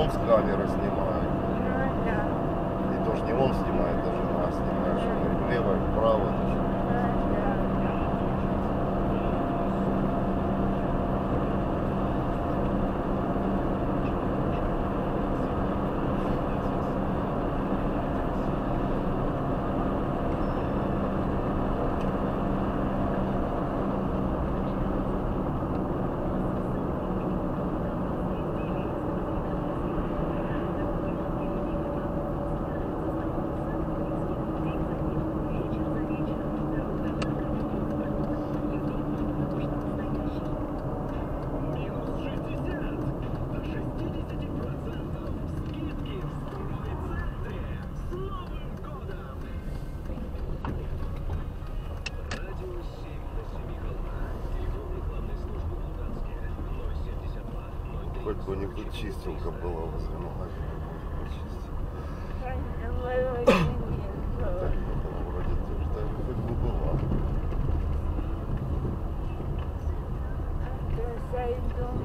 он с камеры снимает. И тоже не он снимает, даже нас снимает, что влево, вправо. Хоть бы-нибудь чистилка была возле магазина. Так, вроде тоже так, хоть бы была.